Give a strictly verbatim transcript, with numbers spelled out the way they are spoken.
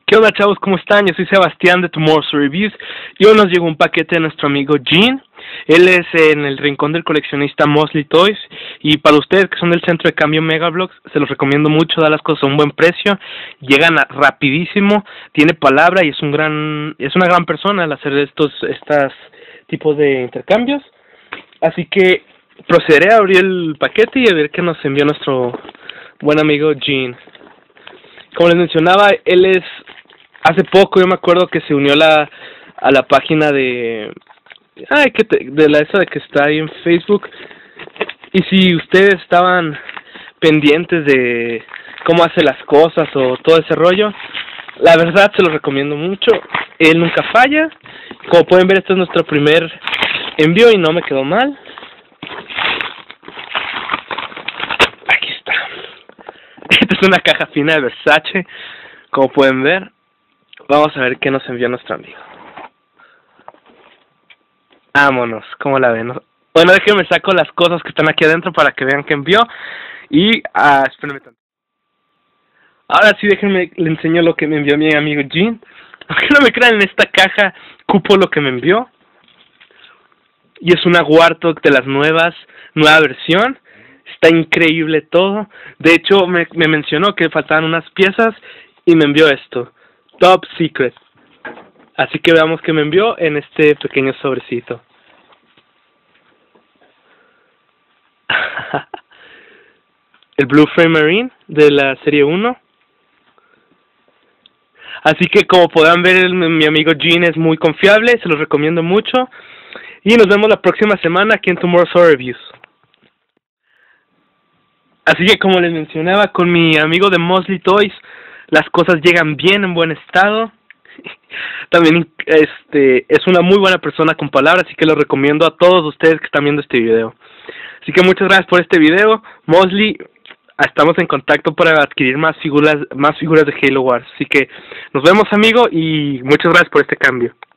¿Qué onda, chavos? ¿Cómo están? Yo soy Sebastián de Tomorrow's Reviews y hoy nos llegó un paquete de nuestro amigo Jean. Él es en el rincón del coleccionista Mosley Toys y para ustedes que son del centro de cambio Megablocks, se los recomiendo mucho, da las cosas a un buen precio, llegan a, rapidísimo, tiene palabra y es un gran es una gran persona al hacer estos estas tipos de intercambios. Así que procederé a abrir el paquete y a ver qué nos envió nuestro buen amigo Jean. Como les mencionaba, él es, hace poco yo me acuerdo que se unió a la, a la página de, ay, que te, de la esa de que está ahí en Facebook, y si ustedes estaban pendientes de cómo hace las cosas o todo ese rollo, la verdad se lo recomiendo mucho, él nunca falla. Como pueden ver, este es nuestro primer envío y no me quedó mal. Esta es una caja fina de Versace, como pueden ver. Vamos a ver qué nos envió nuestro amigo. Vámonos, ¿cómo la ven? Bueno, déjenme saco las cosas que están aquí adentro para que vean que envió. Y, ah, espérenme tanto. Ahora sí, déjenme, le enseño lo que me envió mi amigo Jean. Aunque no me crean, en esta caja cupo lo que me envió. Y es una Warthog de las nuevas, nueva versión. Está increíble todo. De hecho, me, me mencionó que faltaban unas piezas y me envió esto. Top Secret. Así que veamos qué me envió en este pequeño sobrecito. El Blue Frame Marine de la serie uno. Así que como podrán ver, el, mi amigo Jean es muy confiable. Se los recomiendo mucho. Y nos vemos la próxima semana aquí en Tomorrow's Reviews. Así que como les mencionaba, con mi amigo de Mosley Toys, las cosas llegan bien, en buen estado. También este es una muy buena persona con palabras, así que lo recomiendo a todos ustedes que están viendo este video. Así que muchas gracias por este video. Mosley, estamos en contacto para adquirir más figuras, más figuras de Halo Wars. Así que nos vemos, amigo, y muchas gracias por este cambio.